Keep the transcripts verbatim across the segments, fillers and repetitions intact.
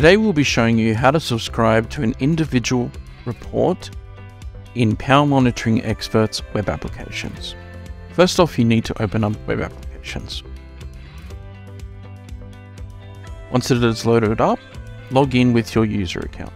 Today we'll be showing you how to subscribe to an individual report in Power Monitoring Expert's web applications. First off, you need to open up web applications. Once it is loaded up, log in with your user account.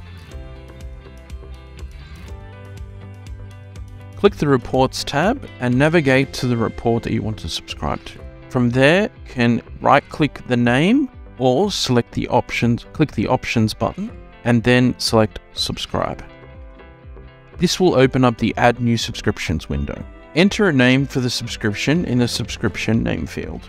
Click the Reports tab and navigate to the report that you want to subscribe to. From there, you can right-click the name or select the options, click the Options button, and then select Subscribe. This will open up the Add New Subscriptions window. Enter a name for the subscription in the subscription name field.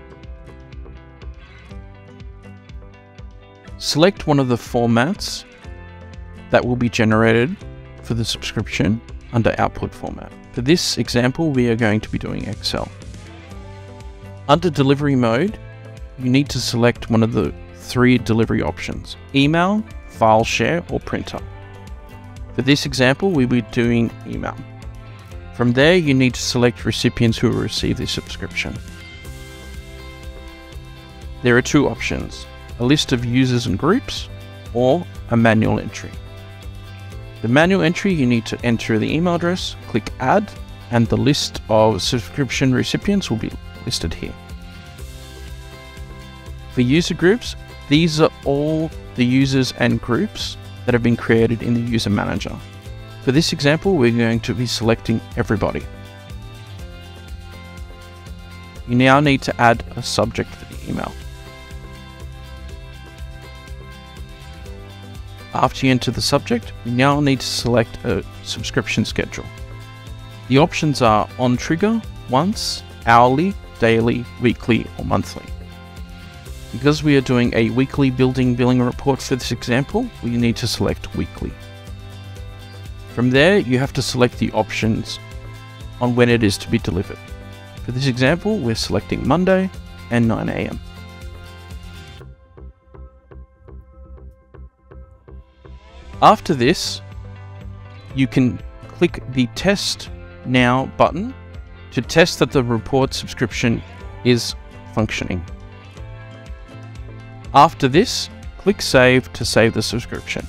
Select one of the formats that will be generated for the subscription under Output format. For this example, we are going to be doing Excel. Under Delivery Mode, you need to select one of the three delivery options: email, file share, or printer. For this example, we'll be doing email. From there, you need to select recipients who will receive this subscription. There are two options: a list of users and groups, or a manual entry. The manual entry, you need to enter the email address, click Add, and the list of subscription recipients will be listed here. For user groups, these are all the users and groups that have been created in the User Manager. For this example, we're going to be selecting everybody. You now need to add a subject for the email. After you enter the subject, you now need to select a subscription schedule. The options are on trigger, once, hourly, daily, weekly, or monthly. Because we are doing a weekly building billing report for this example, we need to select weekly. From there, you have to select the options on when it is to be delivered. For this example, we're selecting Monday and nine A M After this, you can click the Test Now button to test that the report subscription is functioning. After this, click Save to save the subscription.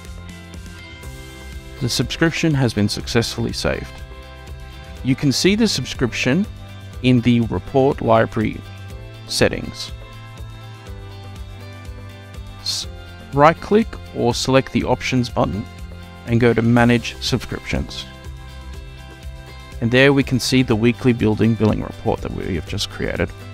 The subscription has been successfully saved. You can see the subscription in the Report Library settings. Right-click or select the Options button and go to Manage Subscriptions. And there we can see the weekly building billing report that we have just created.